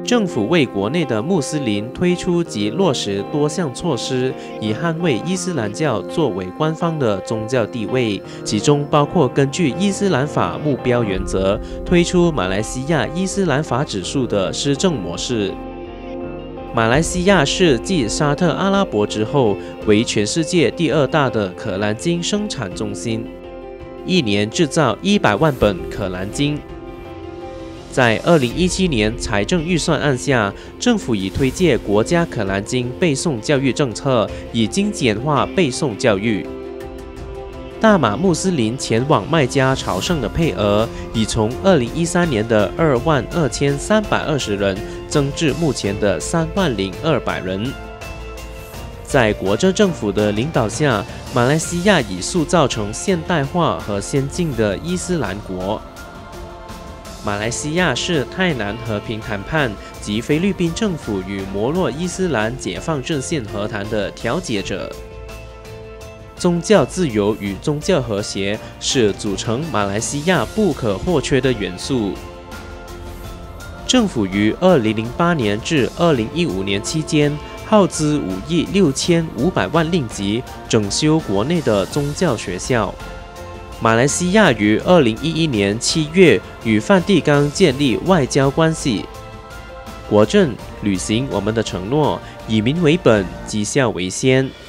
政府为国内的穆斯林推出及落实多项措施，以捍卫伊斯兰教作为官方的宗教地位，其中包括根据伊斯兰法目标原则，推出马来西亚伊斯兰法指数的施政模式。马来西亚是继沙特阿拉伯之后，为全世界第2大的可兰经生产中心，一年制造100万本可兰经。在2017年财政预算案下，政府已推介国家可兰经背诵教育政策，以精简化背诵教育。大马穆斯林前往麦加朝圣的配额，已从2013年的22320人增至目前的30200人。在国政政府的领导下，马来西亚已塑造成现代化和先进的伊斯兰国。马来西亚是泰南和平谈判及菲律宾政府与摩洛伊斯兰解放阵线和谈的调解者。宗教自由与宗教和谐是组成马来西亚不可或缺的元素。政府于2008年至2015年期间，耗资5亿6500万令吉，整修国内的宗教学校。马来西亚于2011年7月与梵蒂冈建立外交关系。国政履行我们的承诺，以民为本，绩效为先。